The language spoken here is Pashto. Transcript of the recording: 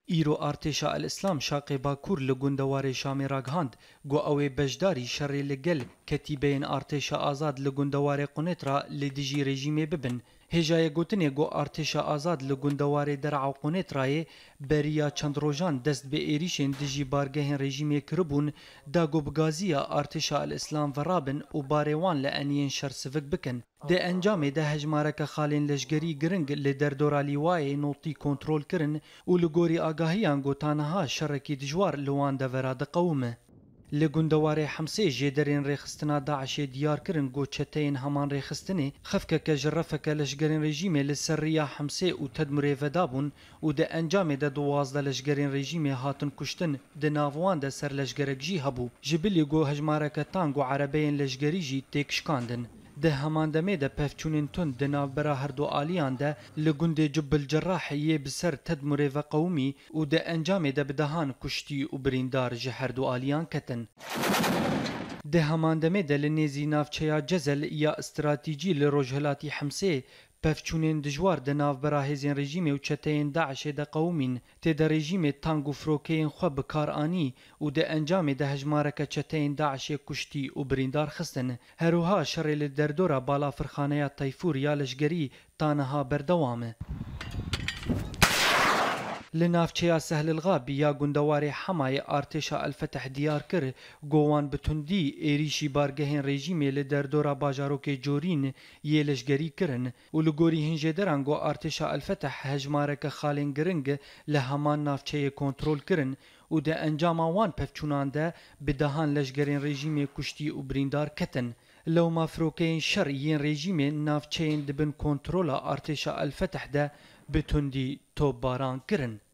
ایرو ارتشا الاسلام شاقی باکور لگوندوار شامی راگهاند گو اوی بجداری شر لگل کتیبین ارتشا آزاد لگوندوار قونترا لدیجی رژیمی ببن هجای گوتنی گو ارتشا آزاد لگوندوار درع قونترای بریا چند روزان دست به ایریشن دیجی بارگه رژیمی کربون دا گو بگازیا ارتشا الاسلام ورابن و باریوان لانین شر سفک بکن ده انجام ده هجمارک خالین لشگری گرنگ لدردورا لیوای نوتی کنترول کرن و لگوری آگاهیان گوتانها شرکی دجوار لوان دوراد قومه لگوندوار حمسه جدرین ریخستنا داعش دیار کرن گو چتین همان ریخستنی خفکه که جرفکه لشگرین رژیمه لسریا حمسه و تدمره ودابون و ده انجام ده دوازده لشگرین رژیمه هاتن کشتن ده ناوان ده سر لشگرک جی هبو جبلی گو هجمارک تانگو عربین لشگری جی تکشکاندن ده همان دمه ده پفچونین تون ده ناوبرا هر دو آلیان ده لگوند جبل جراح یه بسر تدمره و قومی و ده انجام ده بدهان کشتی و بریندار جه هر دو آلیان کتن. ده همان دمه ده لنیزی نافچیا جزل یا استراتیجی لروجهلاتی حمسه پفچونین دجوار ده ناوبرا هزین رژیم و چتین داعش ده قومین تی ده رژیم تانگو فروکین خو بکار آنی و ده انجام ده هجمارک چتین داعش کشتی و بریندار خستن هروها شر لدردورا بالا فرخانه تایفور یا لشگری تانها بردوامه لنافچیا سهل الغاب یا گوندوار حمای ارتشا الفتح دیار کر گوان بتندی ایریشی بارگهین رژیمی لدردورا باجاروک جورین یه لشگری کرن و لگوری هنجه درانگو ارتشا الفتح هجمارک خالین گرنگ لهمان نافچه کنترول کرن و ده انجام وان پفچونان ده بدهان لشگرین رژیمی کشتی و بریندار کتن لو مافروکین شر یین رژیمی نافچه دبن کنترولا ارتشا الفتح ده بتندی توب باران کرن